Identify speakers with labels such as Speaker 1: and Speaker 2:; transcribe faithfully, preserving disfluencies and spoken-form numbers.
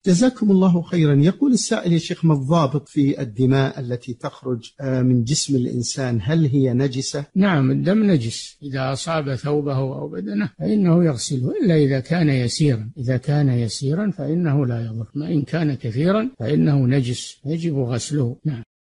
Speaker 1: جزاكم الله خيرا. يقول السائل: يا شيخ، ما الضابط في الدماء التي تخرج من جسم الإنسان؟ هل هي نجسة؟
Speaker 2: نعم، الدم نجس، إذا أصاب ثوبه أو بدنه فإنه يغسله، إلا إذا كان يسيرا. إذا كان يسيرا فإنه لا يضر، ما إن كان كثيرا فإنه نجس يجب غسله. نعم.